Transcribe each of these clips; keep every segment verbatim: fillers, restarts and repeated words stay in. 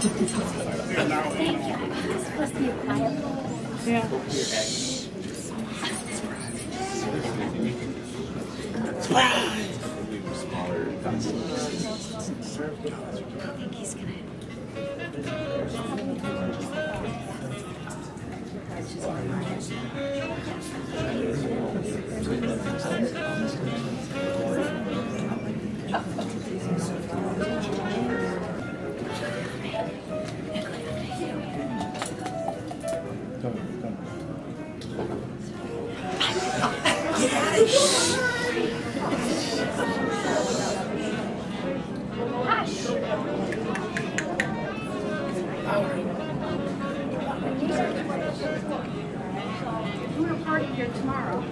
supposed to be a quiet. Yeah. Surprise! I think he's gonna. We're gonna party here tomorrow.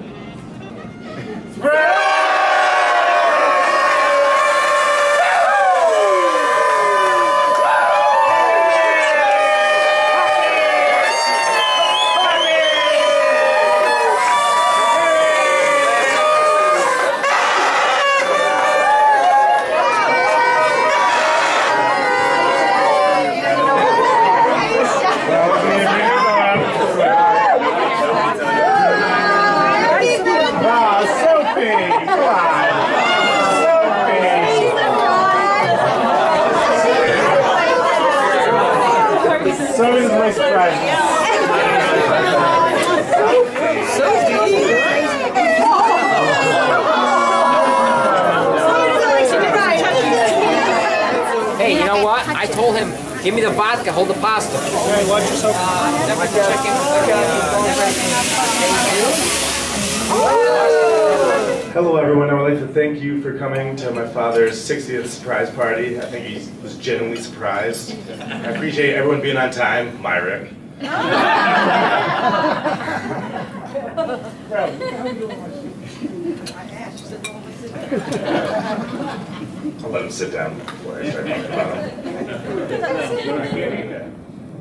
Sophie's my surprise. Hey, you know what? I told him, give me the vodka, hold the pasta. Hey, watch yourself. Uh, never check in. Hello everyone, I would like to thank you for coming to my father's sixtieth surprise party. I think he was genuinely surprised. I appreciate everyone being on time. My Rick. I'll let him sit down before I start talking about him.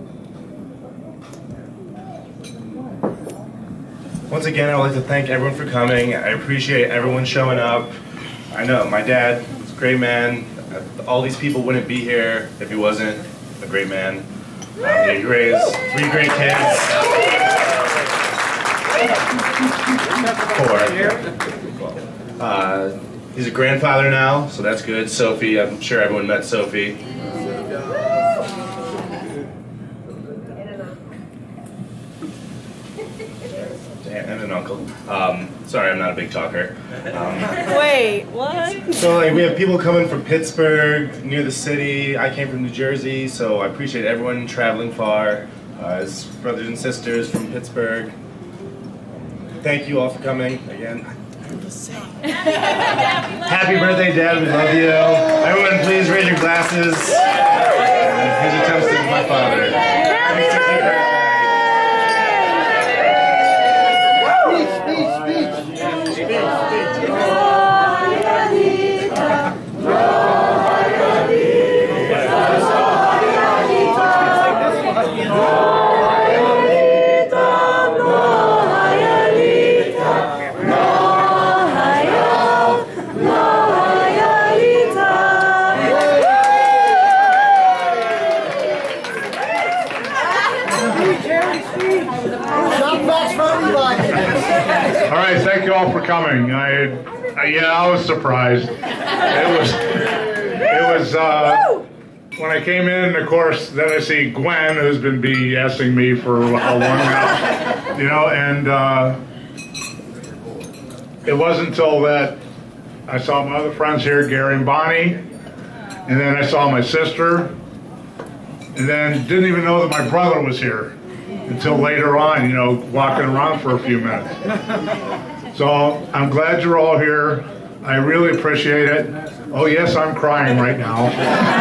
Once again, I would like to thank everyone for coming. I appreciate everyone showing up. I know my dad was a great man. All these people wouldn't be here if he wasn't a great man. Um, he raised three great kids. Four. Uh, he's a grandfather now, so that's good. Sophie, I'm sure everyone met Sophie. And an uncle. Um, sorry, I'm not a big talker. Um, Wait, what? so like, we have people coming from Pittsburgh, near the city. I came from New Jersey, so I appreciate everyone traveling far. Uh, his brothers and sisters from Pittsburgh. Thank you all for coming again. Happy birthday, Dad. We love you. Everyone, please raise your glasses. And here's a toast to my father. Happy birthday. All right, thank you all for coming. I, I yeah, I was surprised. It was, it was uh, when I came in. Of course, then I see Gwen, who's been BSing me for a while now, you know, and uh, it wasn't until that I saw my other friends here, Gary and Bonnie, and then I saw my sister, and then didn't even know that my brother was here until later on, you know, walking around for a few minutes. So I'm glad you're all here. I really appreciate it. Oh yes, I'm crying right now.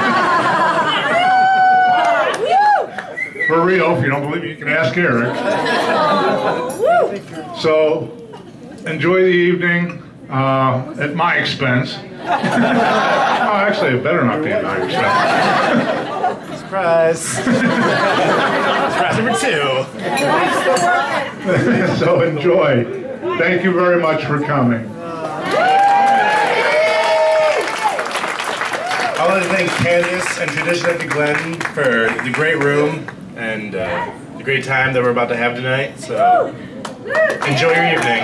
For real, if you don't believe me, you can ask Eric. So enjoy the evening uh, at my expense. Oh, actually, it better not be at my expense. Surprise! Surprise number two. So enjoy. Thank you very much for coming. I want to thank Candace and Tradition at the Glen for the great room and uh, the great time that we're about to have tonight. So enjoy your evening.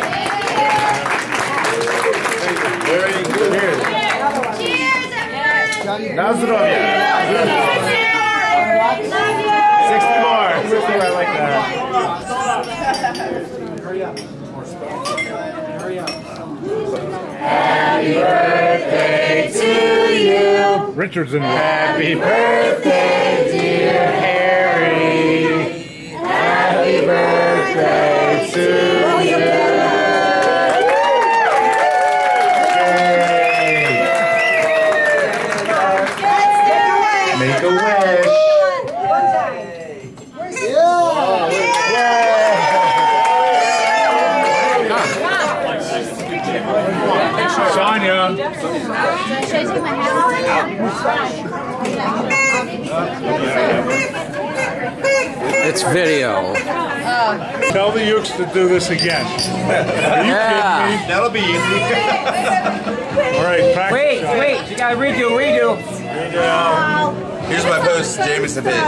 Very good. Cheers, everyone! Na zdrowie. Sixty more. Sixty more. I like that. Hurry up. Hurry up. Happy birthday to you. Richard's in there. Happy birthday, dear Harry. Happy birthday to you. Yay. Make a wish. Sonia. It's video. Tell the Ukes to do this again. Are you Yeah. kidding me? That'll be easy. All right, practice. Wait, wait, you gotta redo, redo. Here's my post, Jameson is.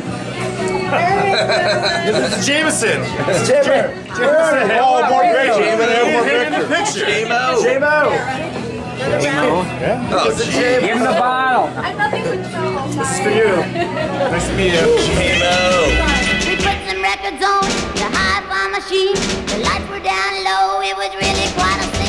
This is Jameson. It's Jimmy. Jameson. Oh, more great. Jameson. More Hang in the picture. picture. J-Mo. J-Mo. Oh, it's a J-Mo. Give him the bottle. I'm nothing but trouble. This is for you. Nice to meet you. J-Mo. We put some records on the hi-fi machine. The lights were down low. It was really quite a